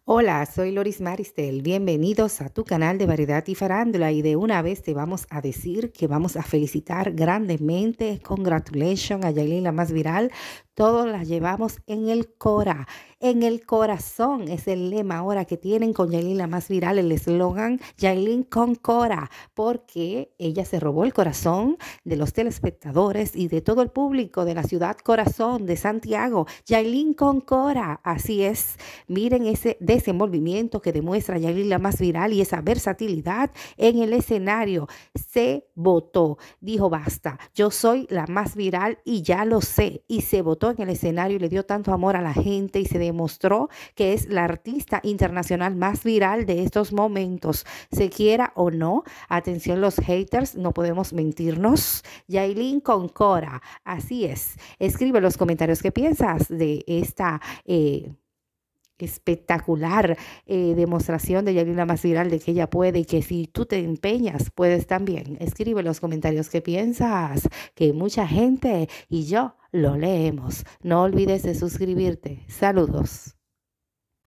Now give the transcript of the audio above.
Hola, soy Loris Maristel. Bienvenidos a tu canal de Variedad y Farándula. Y de una vez te vamos a decir que vamos a felicitar grandemente, congratulations a Yailin, la más viral. Todos la llevamos en el Cora, en el corazón. Es el lema ahora que tienen con Yailin, la más viral, el eslogan Yailin con Cora, porque ella se robó el corazón de los telespectadores y de todo el público de la ciudad corazón de Santiago. Yailin con Cora, así es. Miren ese desenvolvimiento que demuestra Yailin, la más viral, y esa versatilidad en el escenario. Se votó, dijo basta, yo soy la más viral y ya lo sé. Y se votó en el escenario y le dio tanto amor a la gente y se demostró que es la artista internacional más viral de estos momentos. Se quiera o no, atención los haters, no podemos mentirnos. Yailin con Cora, así es. Escribe en los comentarios qué piensas de esta espectacular demostración de Yailin, la más viral, de que ella puede y que si tú te empeñas puedes también. Escribe en los comentarios qué piensas, que mucha gente y yo lo leemos. No olvides de suscribirte. Saludos.